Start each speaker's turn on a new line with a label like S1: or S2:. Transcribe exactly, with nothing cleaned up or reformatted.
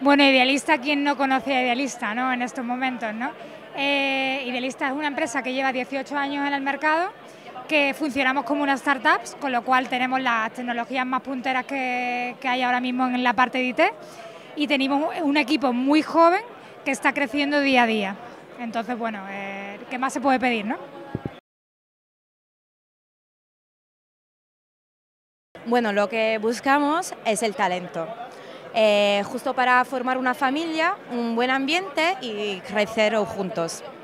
S1: Bueno, Idealista, ¿quién no conoce a Idealista, ¿no? En estos momentos, ¿no? Eh, Idealista es una empresa que lleva dieciocho años en el mercado, que funcionamos como una startup, con lo cual tenemos las tecnologías más punteras que, que hay ahora mismo en la parte de I T, y tenemos un equipo muy joven que está creciendo día a día. Entonces, bueno, eh, ¿qué más se puede pedir, no?
S2: Bueno, lo que buscamos es el talento, eh, justo para formar una familia, un buen ambiente y crecer juntos.